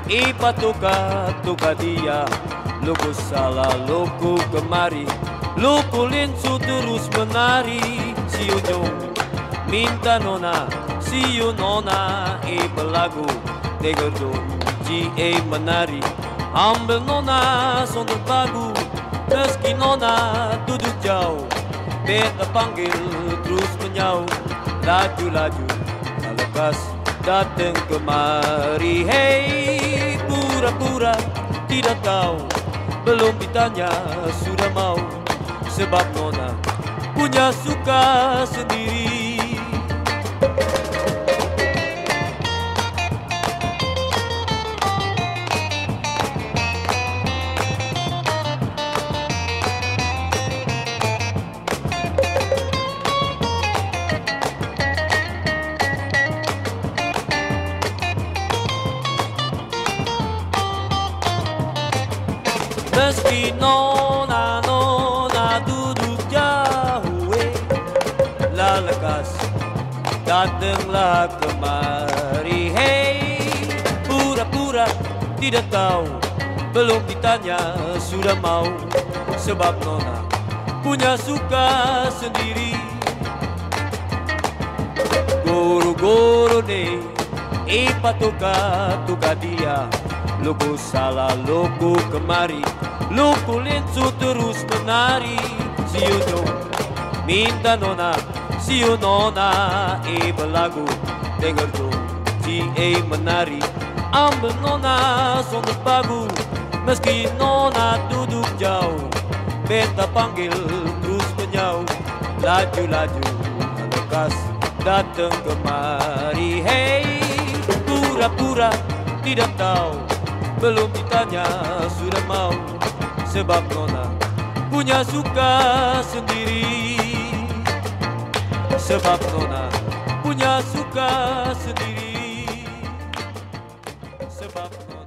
Ipatuka tuka dia, luku salah luku kemari, luku linsu terus menari. Si ujung minta nona, si nona belagu, tegerdun ji menari. Ambil nona sonok bagu, meski nona duduk jauh, beta panggil terus menyau. Laju-laju, lekas datang kemari. Hei, pura-pura tidak tahu, belum ditanya sudah mau. Sebab nona punya suka sendiri. Meski nona duduk jauh, lah lekas datanglah kemari. Hei, pura-pura tidak tahu, belum ditanya sudah mau. Sebab nona punya suka sendiri. Guru-guru nih, ipatuka tuka dia, luku salah luku kemari, luku linsu terus menari. Si ujung minta nona, si nona belagu, dengar tuh si menari. Ambil nona sonok bagu, meski nona duduk jauh, beta panggil terus menyau. Laju-laju, lekas datang kemari. Hei, pura-pura tidak tahu, belum ditanya sudah mau. Sebab nona punya suka sendiri. Sebab nona punya suka sendiri. Sebab nona